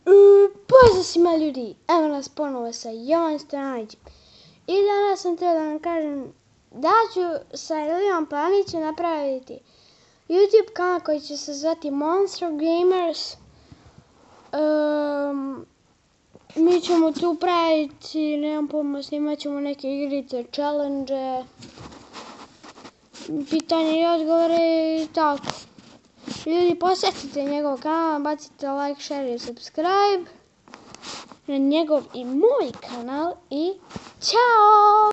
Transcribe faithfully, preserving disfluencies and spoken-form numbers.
Pozdrav svima ljudi, evo nas ponovo sa Jovan Stojanovićem. I danas sam htio da vam kažem da ću sa Ilijom Planićem napraviti YouTube kanal koji će se zvati Monster Gamers. Um, mi ćemo tu praviti, nemam pojma, snimat ćemo neke igrice, challenge, pitanje i odgovore i tako. Ljudi, posjetite njegov kanal, bacite like, share i subscribe na njegov i moj kanal i ćao!